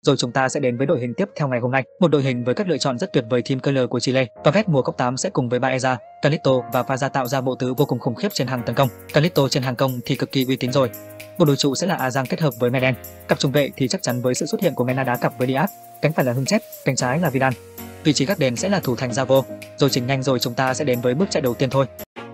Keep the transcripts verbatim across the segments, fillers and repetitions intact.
Rồi chúng ta sẽ đến với đội hình tiếp theo ngày hôm nay. Một đội hình với các lựa chọn rất tuyệt vời team xê hát i lờ của Chile. Và vét mùa cốc tám sẽ cùng với Baeza, Calixto và Faza tạo ra bộ tứ vô cùng khủng khiếp trên hàng tấn công. Calixto trên hàng công thì cực kỳ uy tín rồi. Bộ đối trụ sẽ là ĐANG kết hợp với MEDEL. Cặp trung vệ thì chắc chắn với sự xuất hiện của Mena đá cặp với Díaz, cánh phải là SANCHEZ, cánh trái là VIDAL. Vị trí gác đền sẽ là thủ thành Zavo. Rồi chỉnh nhanh rồi chúng ta sẽ đến với bước chạy đầu tiên thôi.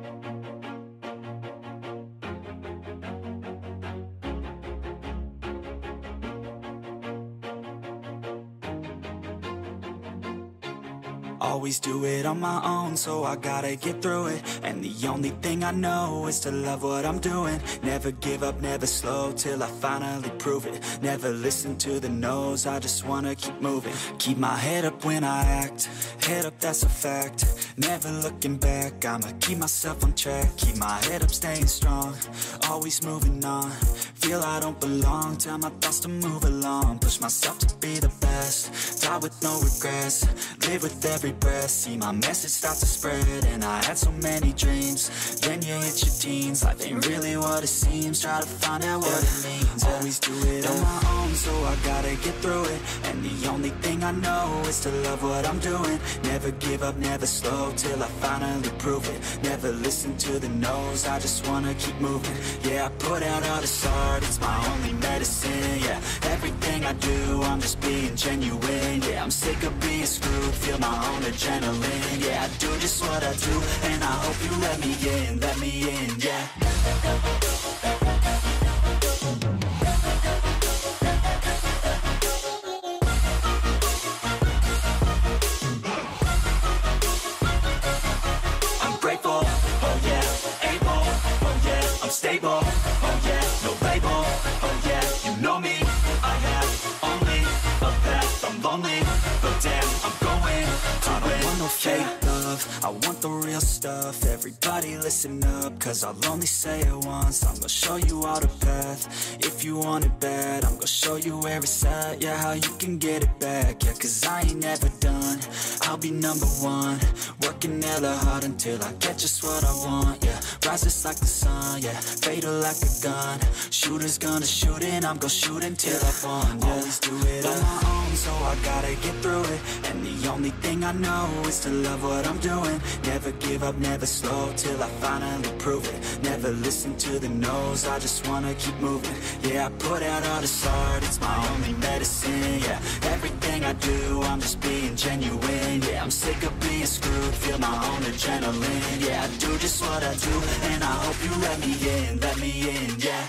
Always do it on my own, so I gotta get through it. And the only thing I know is to love what I'm doing. Never give up, never slow, till I finally prove it. Never listen to the no's, I just wanna keep moving. Keep my head up when I act, head up, that's a fact. Never looking back, I'ma keep myself on track. Keep my head up, staying strong, always moving on. Feel I don't belong, tell my thoughts to move along. Push myself to be the best, die with no regrets. Live with every breath, see my message start to spread. And I had so many dreams, then you hit your teens. Life ain't really what it seems, try to find out what it means. Always do it on my own, so I gotta get through it. And the only thing I know is to love what I'm doing. Never give up, never slow, till I finally prove it. Never listen to the no's, I just wanna keep moving. Yeah, I put out all this art, it's my only medicine. Yeah, everything I do, I'm just being genuine. Yeah, I'm sick of being screwed, feel my own adrenaline. Yeah, I do just what I do, and I hope you let me in, let me in, yeah. I'm grateful, oh yeah, able, oh yeah, I'm stable, oh yeah, no label, oh yeah, you know me, I have only a path, I'm lonely, but damn, I'm going to I don't want no fake love, I want the real stuff. Everybody listen up, cause I'll only say it once. I'm gonna show you all the path, if you want it bad. I'm gonna show you where it's at, yeah, how you can get it back. Yeah, cause I ain't never done, I'll be number one. Working hella hard until I get just what I want, yeah. Rises like the sun, yeah, fatal like a gun. Shooters gonna shoot and I'm gonna shoot until I won, yeah. Always do it on my own, so I gotta get through it. And the only thing I know is to love what I'm doing. Never give up, never slow, till I finally prove it. Never listen to the no's, I just wanna keep moving. Yeah, I put out all this art, it's my only medicine. Yeah, everything I do, I'm just being genuine. Yeah, I'm sick of being screwed, feel my own adrenaline. Yeah, I do just what I do, and I hope you let me in, let me in, yeah.